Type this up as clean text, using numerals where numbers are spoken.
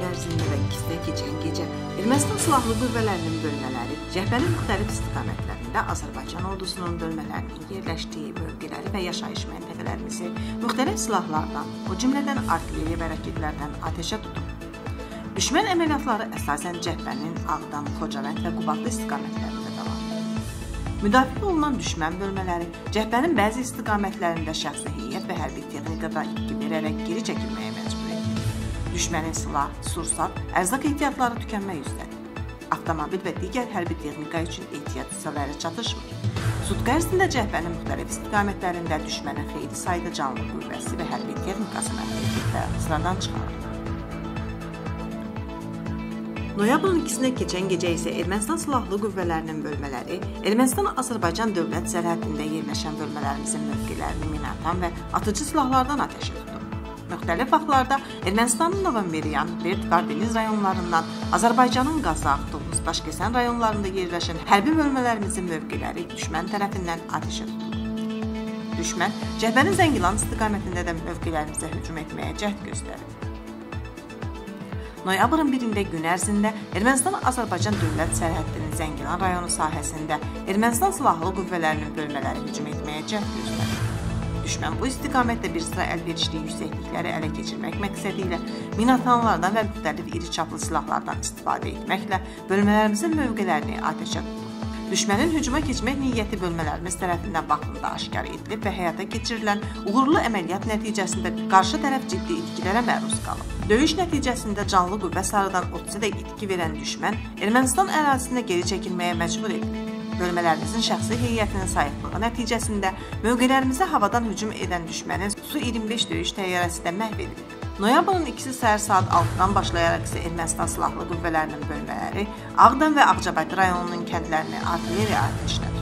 ərzində və ikisində keçən gecə Ermənistan Silahlı Qüvvələrinin bölmələri cəbhənin müxtəlif istiqamətlərində Azərbaycan ordusunun bölmələrinin yerləşdiyi bölgələri və yaşayış məntəqələrimizi müxtəlif silahlardan, o cümlədən artilleriya və raketlərdən atəşə tutub. Düşmən əməliyyatları əsasən cəbhənin Ağdam, Xocavənd və Qubadlı istiqamətlərində davam edir. Müdafiə olunan düşmən bölmələri cəbhənin bəzi istiqamətlərində şəxsi heyət və hərbi texnikada itki verərək geri çəkilməyə məcbur edir. Düşmənin silah, sursat, ərzaq ehtiyatları tükənmək üzdədir. Avtomobil və digər hərbi texnika üçün ehtiyat hissələri çatışmır. Sutqa ərzində cəbhənin müxtəlif istiqamətlərində düşmənin xeyli sayda canlı qüvvəsi və hərbi texnikası məhdəliyyətdə sıradan çıxarılır. Noyabrın 2-nə keçən gecə isə Ermənistan Silahlı Qüvvələrinin bölmələri Ermənistan-Azərbaycan dövlət sərhədində yerləşən bölmələrimizin mövqelərini minaatan və atıcı silahlardan atəşə tutub. Müxtəlif vaxtlarda Ermənistanın Novomberyan, Berd, Qardeniz rayonlarından Azərbaycanın Qazax, Tovuz, Daşkəsən rayonlarında yerləşən hərbi bölmələrimizin mövqeləri düşmən tərəfindən atəşə tutulub. Düşmən cəbhənin Zəngilan istiqamətində də mövqelərimizə hücum etməyə cəhd göstərib. Noyabrın 1-də gün ərzində Ermənistan-Azərbaycan dövlət sərhədinin Zəngilan rayonu sahəsində Ermənistan Silahlı Qüvvələrinin bölmələri hücum etməyə cəhd göstərib. Düşmən bu istiqamətdə bir sıra əlverişli yüksəklikləri ələ keçirmək məqsədi ilə minatanlardan və müxtəlif iri çaplı silahlardan istifadə etməklə bölmələrimizin mövqelərini atəşə tutub. Düşmənin hücuma keçmək niyyəti bölmələrimiz tərəfindən vaxtında aşkar edilib və həyata keçirilən uğurlu əməliyyat nəticəsində qarşı tərəf ciddi itkilərə məruz qalıb. Döyüş nəticəsində canlı qüvvə sarıdan 30-dək itki verən düşmən Ermənistan ərazisində geri çəkilməyə məcbur edilib. Bölmələrimizin şəxsi heyətinin sayıqlığı nəticəsində mövqelərimizə havadan hücum edən düşmənin Su-25 döyüş təyyarəsi də məhv edilib. Noyabrın 2-si səhər saat 6-dan başlayaraq isə Ermənistan Silahlı Qüvvələrinin bölmələri Ağdam və Ağcabədi rayonunun kəndlərini artilleriya atəşlədi.